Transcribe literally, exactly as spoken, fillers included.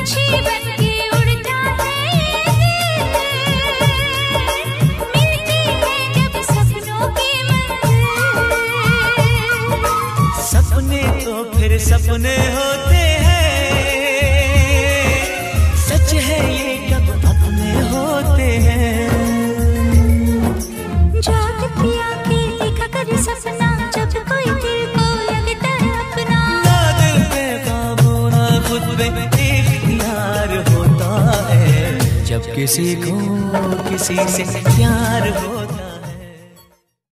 पंछी बनके उड़ता है मिलती है जब सपनों की मंजिल। सपने तो फिर सपने होते हैं, सच है ये कब अपने होते हैं। जागती आंखें देखा कर सपना जब कोई दिल को लगता है अपना। ना दिल पे काबू ना खुद पे इख्तियार होता है, जब किसी को किसी से प्यार होता है।